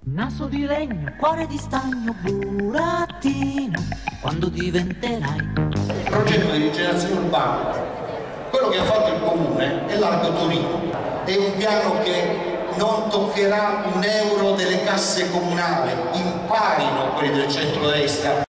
Naso di legno, cuore di stagno, burattino, quando diventerai? Il progetto di rigenerazione urbana, quello che ha fatto il Comune è Largo Torino, è un piano che non toccherà un euro delle casse comunali, imparino quelli del centrodestra